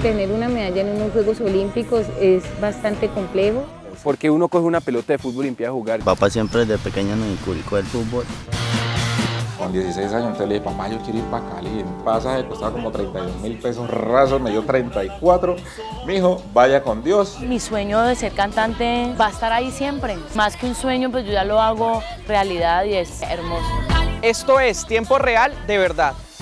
obtener una medalla en unos Juegos Olímpicos es bastante complejo. Porque uno coge una pelota de fútbol y empieza a jugar. Papá siempre desde pequeño nos inculcó el fútbol. Con 16 años entonces le dije, papá, yo quiero ir para Cali. El pasaje costaba como 32.000 pesos rasos, me dio 34. Mijo, vaya con Dios. Mi sueño de ser cantante va a estar ahí siempre. Más que un sueño, pues yo ya lo hago realidad y es hermoso. Esto es Tiempo Real de Verdad.